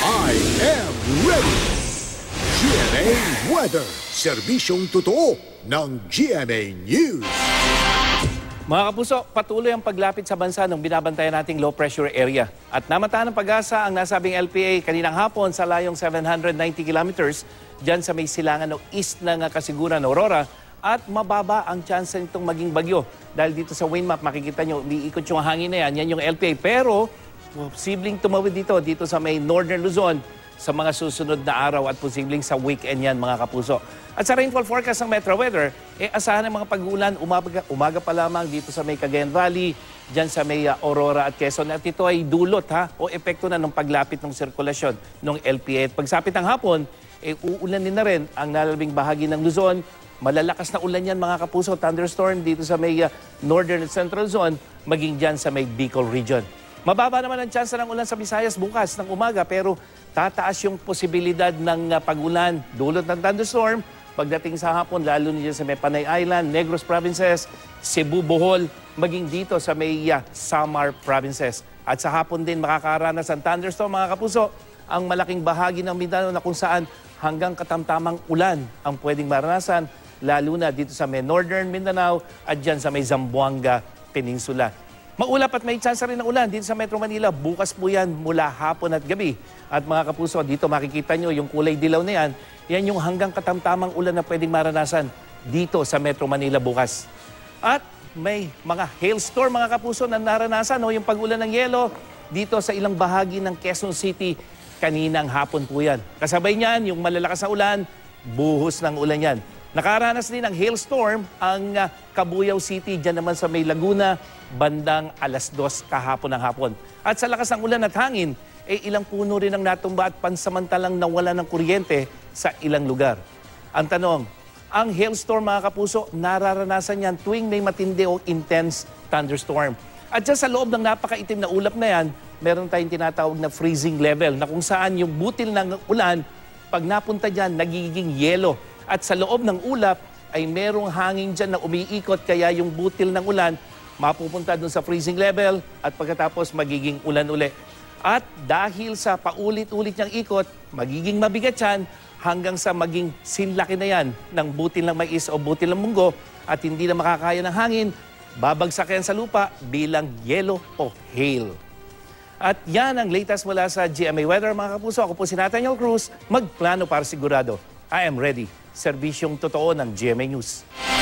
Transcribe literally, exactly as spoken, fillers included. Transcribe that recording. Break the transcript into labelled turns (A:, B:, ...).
A: I am ready! G M A Weather, serbisyong totoo ng G M A News.
B: Mga kapuso, patuloy ang paglapit sa bansa ng binabantayan nating low pressure area. At namataan ng pag-asa ang nasabing L P A kaninang hapon sa layong seven hundred ninety kilometers dyan sa may silangan o east ng kasiguran Aurora. At mababa ang tsansa nitong maging bagyo. Dahil dito sa wind map, makikita nyo, umiikot yung hangin na yan. Yan yung L P A. Pero, posibleng tumawid dito, dito sa may northern Luzon sa mga susunod na araw at posibleng sa weekend yan, mga kapuso. At sa rainfall forecast ng Metro Weather, eh, asahan ng mga pag-ulan umaga, umaga pa lamang dito sa may Cagayan Valley, dyan sa may uh, Aurora at Quezon. At ito ay dulot ha, o epekto na ng paglapit ng sirkulasyon ng L P A. At pagsapit ng hapon, eh, uulanin na rin ang nalalabing bahagi ng Luzon. Malalakas na ulan yan, mga kapuso, thunderstorm dito sa may uh, northern at central zone, maging dyan sa may Bicol region. Mababa naman ang tsansa ng ulan sa Visayas bukas ng umaga, pero tataas yung posibilidad ng uh, pag-ulan dulot ng thunderstorm pagdating sa hapon, lalo niya sa may Panay Island, Negros Provinces, Cebu, Bohol, maging dito sa may uh, Samar Provinces. At sa hapon din makakaranas ang thunderstorm, mga kapuso, ang malaking bahagi ng Mindanao na kung saan hanggang katamtamang ulan ang pwedeng maranasan, lalo na dito sa may northern Mindanao at dyan sa may Zamboanga Peninsula. Maulap at may tsansa rin ng ulan dito sa Metro Manila. Bukas po yan mula hapon at gabi. At mga kapuso, dito makikita nyo yung kulay dilaw na yan. Yan yung hanggang katamtamang ulan na pwedeng maranasan dito sa Metro Manila bukas. At may mga hailstorm, mga kapuso, na naranasan. O, yung pag-ulan ng yelo dito sa ilang bahagi ng Quezon City kaninang hapon po yan. Kasabay niyan, yung malalakas na ulan, buhos ng ulan yan. Nakaranas din ng hailstorm ang uh, Cabuyao City, dyan naman sa may Laguna, bandang alas dos kahapon ng hapon. At sa lakas ng ulan at hangin, eh, ilang puno rin ang natumba at pansamantalang nawala ng kuryente sa ilang lugar. Ang tanong, ang hailstorm, mga kapuso, nararanasan yan tuwing may matindi o intense thunderstorm. At dyan sa loob ng napakaitim na ulap na yan, meron tayong tinatawag na freezing level na kung saan yung butil ng ulan, pag napunta dyan, nagiging yelo. At sa loob ng ulap ay merong hangin dyan na umiikot, kaya yung butil ng ulan mapupunta dun sa freezing level at pagkatapos magiging ulan uli. At dahil sa paulit-ulit niyang ikot, magiging mabigat yan hanggang sa maging sinlaki na yan ng butil ng mais o butil ng munggo at hindi na makakaya ng hangin, babagsak yan sa lupa bilang yelo o hail. At yan ang latest mula sa G M A Weather, mga kapuso. Ako po si Nathaniel Cruz, magplano para sigurado. I am ready. Serbisyong totoo ng G M A News.